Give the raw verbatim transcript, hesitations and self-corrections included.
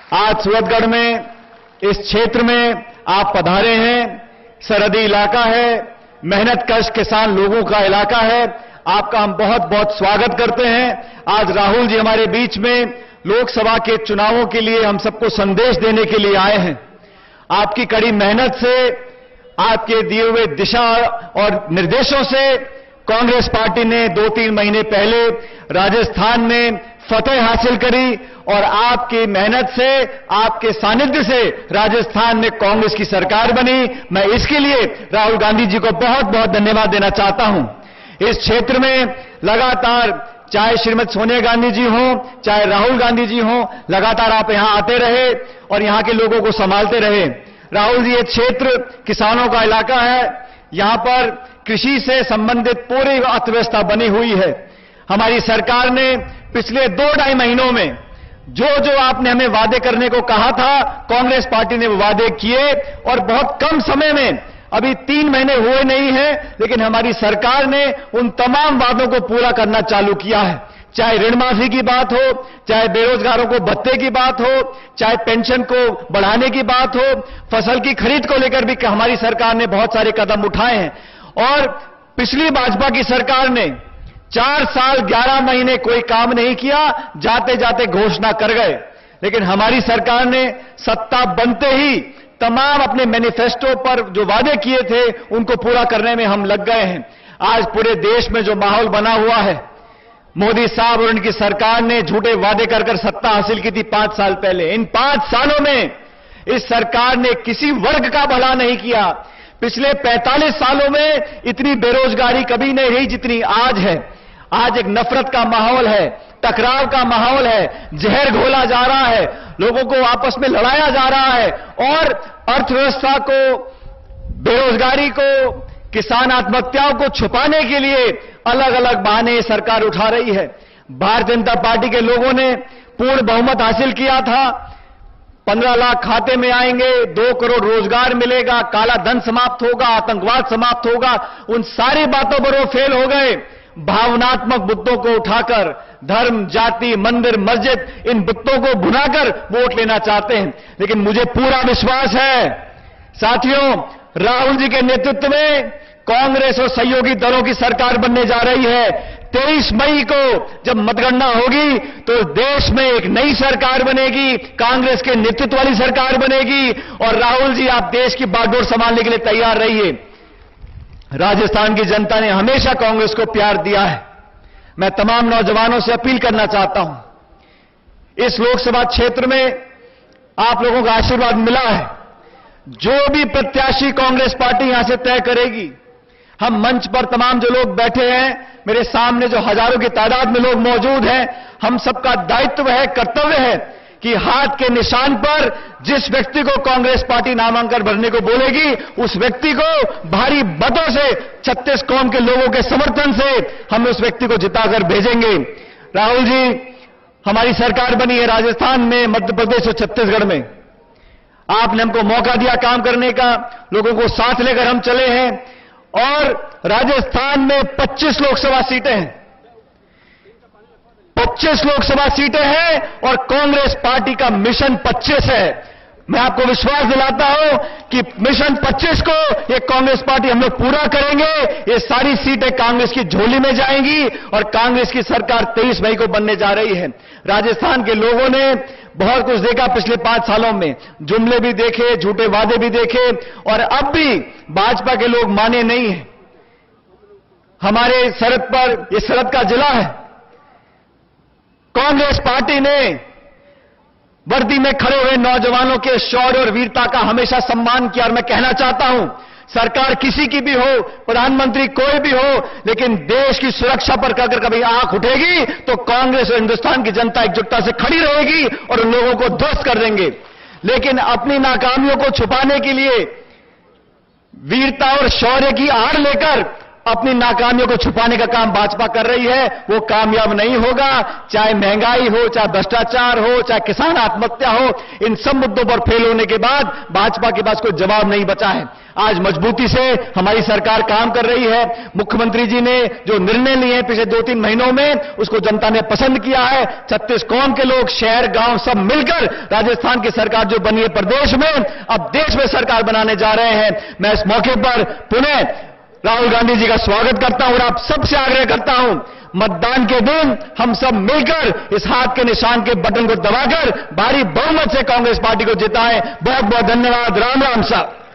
आज सूरतगढ़ में इस क्षेत्र में आप पधारे हैं। सरहदी इलाका है, मेहनतकश किसान लोगों का इलाका है। आपका हम बहुत बहुत स्वागत करते हैं। आज राहुल जी हमारे बीच में लोकसभा के चुनावों के लिए हम सबको संदेश देने के लिए आए हैं। आपकी कड़ी मेहनत से, आपके दिए हुए दिशा और निर्देशों से कांग्रेस पार्टी ने दो तीन महीने पहले राजस्थान में फतेह हासिल करी और आपकी मेहनत से, आपके सानिध्य से राजस्थान में कांग्रेस की सरकार बनी। मैं इसके लिए राहुल गांधी जी को बहुत बहुत धन्यवाद देना चाहता हूं। इस क्षेत्र में लगातार चाहे श्रीमती सोनिया गांधी जी हों, चाहे राहुल गांधी जी हों, लगातार आप यहां आते रहे और यहां के लोगों को संभालते रहे। राहुल जी, ये क्षेत्र किसानों का इलाका है। यहां पर कृषि से संबंधित पूरी अर्थव्यवस्था बनी हुई है। हमारी सरकार ने पिछले दो ढाई महीनों में जो जो आपने हमें वादे करने को कहा था, कांग्रेस पार्टी ने वो वादे किए और बहुत कम समय में, अभी तीन महीने हुए नहीं हैं, लेकिन हमारी सरकार ने उन तमाम वादों को पूरा करना चालू किया है। चाहे ऋण माफी की बात हो, चाहे बेरोजगारों को भत्ते की बात हो, चाहे पेंशन को बढ़ाने की बात हो, फसल की खरीद को लेकर भी हमारी सरकार ने बहुत सारे कदम उठाए हैं। और पिछली भाजपा की सरकार ने चार साल ग्यारह महीने कोई काम नहीं किया, जाते जाते घोषणा कर गए। लेकिन हमारी सरकार ने सत्ता बनते ही तमाम अपने मैनिफेस्टो पर जो वादे किए थे उनको पूरा करने में हम लग गए हैं। आज पूरे देश में जो माहौल बना हुआ है, मोदी साहब और उनकी सरकार ने झूठे वादे कर कर सत्ता हासिल की थी पांच साल पहले। इन पांच सालों में इस सरकार ने किसी वर्ग का भला नहीं किया। पिछले पैंतालीस सालों में इतनी बेरोजगारी कभी नहीं रही जितनी आज है। आज एक नफरत का माहौल है, टकराव का माहौल है, जहर घोला जा रहा है, लोगों को आपस में लड़ाया जा रहा है और अर्थव्यवस्था को, बेरोजगारी को, किसान आत्महत्याओं को छुपाने के लिए अलग अलग बहाने सरकार उठा रही है। भारतीय जनता पार्टी के लोगों ने पूर्ण बहुमत हासिल किया था। पंद्रह लाख खाते में आएंगे, दो करोड़ रोजगार मिलेगा, काला धन समाप्त होगा, आतंकवाद समाप्त होगा। उन सारी बातों पर वो फेल हो गए। भावनात्मक मुद्दों को उठाकर धर्म, जाति, मंदिर, मस्जिद, इन मुद्दों को भुनाकर वोट लेना चाहते हैं। लेकिन मुझे पूरा विश्वास है साथियों, राहुल जी के नेतृत्व में कांग्रेस और सहयोगी दलों की सरकार बनने जा रही है। तेईस मई को जब मतगणना होगी तो देश में एक नई सरकार बनेगी, कांग्रेस के नेतृत्व वाली सरकार बनेगी। और राहुल जी, आप देश की बागडोर संभालने के लिए तैयार रहिए। राजस्थान की जनता ने हमेशा कांग्रेस को प्यार दिया है। मैं तमाम नौजवानों से अपील करना चाहता हूं, इस लोकसभा क्षेत्र में आप लोगों का आशीर्वाद मिला है। जो भी प्रत्याशी कांग्रेस पार्टी यहां से तय करेगी, हम मंच पर तमाम जो लोग बैठे हैं, मेरे सामने जो हजारों की तादाद में लोग मौजूद हैं, हम सबका दायित्व है, कर्तव्य है कि हाथ के निशान पर जिस व्यक्ति को कांग्रेस पार्टी नामांकन भरने को बोलेगी, उस व्यक्ति को भारी मतों से, छत्तीस कौम के लोगों के समर्थन से हम उस व्यक्ति को जिताकर भेजेंगे। राहुल जी, हमारी सरकार बनी है राजस्थान में, मध्य प्रदेश और छत्तीसगढ़ में। आपने हमको मौका दिया काम करने का, लोगों को साथ लेकर हम चले हैं और राजस्थान में पच्चीस लोकसभा सीटें हैं। पच्चीस लोकसभा सीटें हैं और कांग्रेस पार्टी का मिशन पच्चीस है। मैं आपको विश्वास दिलाता हूं कि मिशन पच्चीस को ये कांग्रेस पार्टी हम लोग पूरा करेंगे। ये सारी सीटें कांग्रेस की झोली में जाएंगी और कांग्रेस की सरकार तेईस मई को बनने जा रही है। राजस्थान के लोगों ने बहुत कुछ देखा पिछले पांच सालों में, जुमले भी देखे, झूठे वादे भी देखे और अब भी भाजपा के लोग माने नहीं हैं। हमारे सरहद पर, ये सरहद का जिला है, कांग्रेस पार्टी ने वर्दी में खड़े हुए नौजवानों के शौर्य और वीरता का हमेशा सम्मान किया। और मैं कहना चाहता हूं, सरकार किसी की भी हो, प्रधानमंत्री कोई भी हो, लेकिन देश की सुरक्षा पर अगर कभी आंख उठेगी तो कांग्रेस और हिंदुस्तान की जनता एकजुटता से खड़ी रहेगी और उन लोगों को ध्वस्त कर देंगे। लेकिन अपनी नाकामियों को छुपाने के लिए वीरता और शौर्य की आड़ लेकर अपनी नाकामियों को छुपाने का काम भाजपा कर रही है, वो कामयाब नहीं होगा। चाहे महंगाई हो, चाहे भ्रष्टाचार हो, चाहे किसान आत्महत्या हो, इन सब मुद्दों पर फेल होने के बाद भाजपा के पास कोई जवाब नहीं बचा है। आज मजबूती से हमारी सरकार काम कर रही है। मुख्यमंत्री जी ने जो निर्णय लिए हैं पिछले दो तीन महीनों में, उसको जनता ने पसंद किया है। छत्तीस कौम के लोग, शहर गांव सब मिलकर राजस्थान की सरकार जो बनी है प्रदेश में, अब देश में सरकार बनाने जा रहे हैं। मैं इस मौके पर पुनः राहुल गांधी जी का स्वागत करता हूं और आप सबसे आग्रह करता हूं, मतदान के दिन हम सब मिलकर इस हाथ के निशान के बटन को दबाकर भारी बहुमत से कांग्रेस पार्टी को जिताएं। बहुत बहुत धन्यवाद। राम राम साहब।